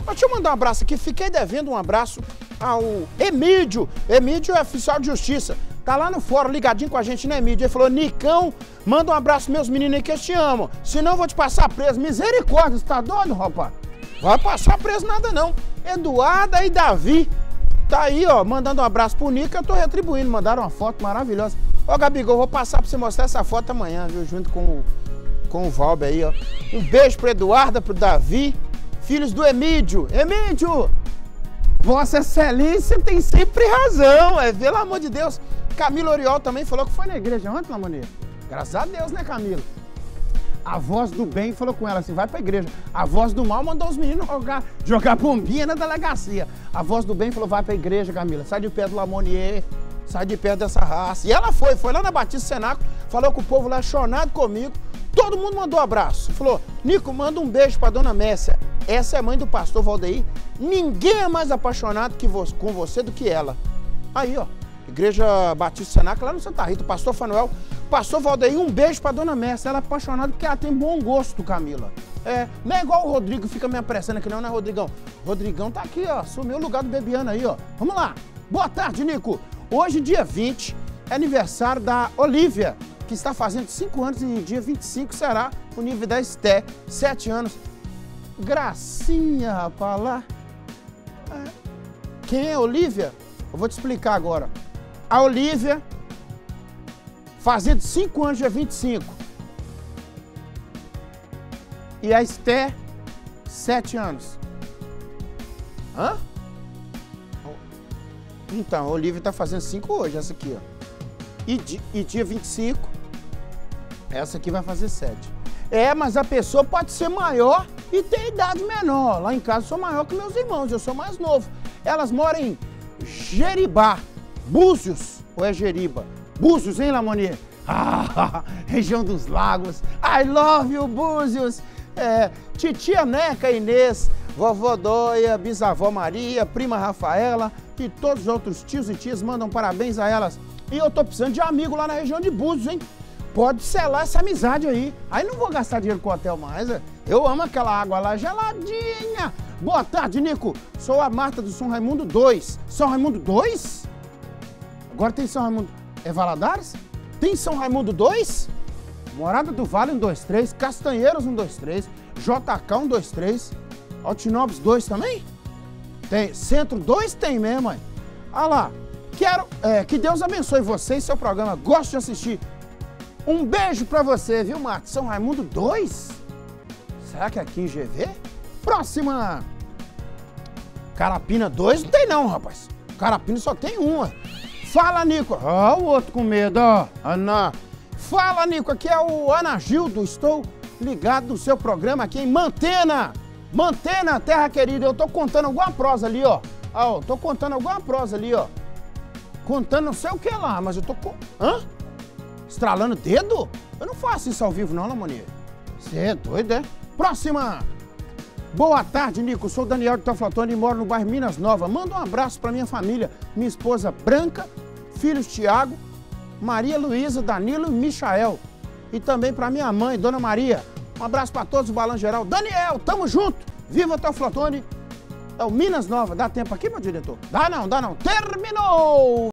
Deixa eu mandar um abraço aqui. Fiquei devendo um abraço ao Emídio. Emídio é oficial de justiça. Tá lá no fórum, ligadinho com a gente, né, Emídio? Ele falou, Nicão, manda um abraço meus meninos aí que eles te amam. Senão eu vou te passar preso. Misericórdia, você tá doido, rapaz? Vai passar preso nada não. Eduarda e Davi. Tá aí, ó, mandando um abraço pro Nico, eu tô retribuindo. Mandaram uma foto maravilhosa. Ó, Gabigol, vou passar pra você mostrar essa foto amanhã, viu? Junto com o Valber aí, ó. Um beijo pro Eduarda, pro Davi. Filhos do Emídio. Emídio! Vossa Excelência tem sempre razão, pelo amor de Deus. Camila Oriol também falou que foi na igreja ontem, Lamoneira. Graças a Deus, né, Camila? A voz do bem falou com ela assim, vai pra igreja. A voz do mal mandou os meninos jogar bombinha na delegacia. A voz do bem falou, vai pra igreja, Camila. Sai de perto do Lamonier, sai de perto dessa raça. E ela foi lá na Batista Cenáculo, falou com o povo lá, chorado comigo. Todo mundo mandou abraço. Falou, Nico, manda um beijo pra dona Messia. Essa é a mãe do pastor Valdeir. Ninguém é mais apaixonado com você do que ela. Aí, ó. Igreja Batista Cenáculo, lá no Santa Rita. Pastor Fanuel. Pastor Valdeir, um beijo pra dona Messia. Ela é apaixonada porque ela tem bom gosto, Camila. Não é igual o Rodrigo, fica me apressando aqui não, né, Rodrigão? Rodrigão tá aqui, ó. Assumiu o lugar do Bebiano aí, ó. Vamos lá. Boa tarde, Nico. Hoje, dia 20, é aniversário da Olívia, que está fazendo 5 anos e dia 25 será o nível da Esté, 7 anos. Gracinha, rapaz, lá. Quem é a Olívia? Eu vou te explicar agora. A Olívia, fazendo 5 anos, dia 25. E a Esté, 7 anos. Hã? Então, a Olívia está fazendo 5 hoje, essa aqui, ó. E dia 25, essa aqui vai fazer 7. Mas a pessoa pode ser maior e ter idade menor. Lá em casa eu sou maior que meus irmãos, eu sou mais novo. Elas moram em Jeribá, Búzios, ou é Jeriba? Búzios, hein, Lamonier? Região dos Lagos. I love you, Búzios. Titia Neca Inês, vovó Dóia, bisavó Maria, prima Rafaela e todos os outros tios e tias mandam parabéns a elas. E eu tô precisando de amigo lá na região de Búzios, hein? Pode selar essa amizade aí. Aí não vou gastar dinheiro com o hotel mais. Eu amo aquela água lá geladinha. Boa tarde, Nico. Sou a Marta do São Raimundo 2. São Raimundo 2? Agora tem São Raimundo... É Valadares? Tem São Raimundo 2? Morada do Vale 123, Castanheiros 123, JK 123, Altinópolis 2 também? Tem. Centro 2 tem mesmo, mãe. Olha lá. Que Deus abençoe você e seu programa. Gosto de assistir. Um beijo pra você, viu, Marta? São Raimundo 2? Será que é aqui em GV? Próxima! Carapina 2 não tem não, rapaz. Carapina só tem uma. Fala, Nico. O outro com medo, ó. Ana. Fala, Nico. Aqui é o Ana Gildo. Estou ligado no seu programa aqui em Mantena. Mantena, terra querida. Eu tô contando alguma prosa ali, ó. Tô contando alguma prosa ali, ó. Contando não sei o que lá, mas eu tô... Estralando dedo? Eu não faço isso ao vivo não, Lamonier. Você é doido, é? Próxima! Boa tarde, Nico. Sou o Daniel de Teoflotone e moro no bairro Minas Nova. Manda um abraço pra minha família. Minha esposa Branca, filhos Tiago, Maria Luísa, Danilo e Michael. E também pra minha mãe, Dona Maria. Um abraço pra todos do Balanço Geral. Daniel, tamo junto! Viva Teoflotone! É o Minas Nova. Dá tempo aqui, meu diretor? Dá não. Terminou!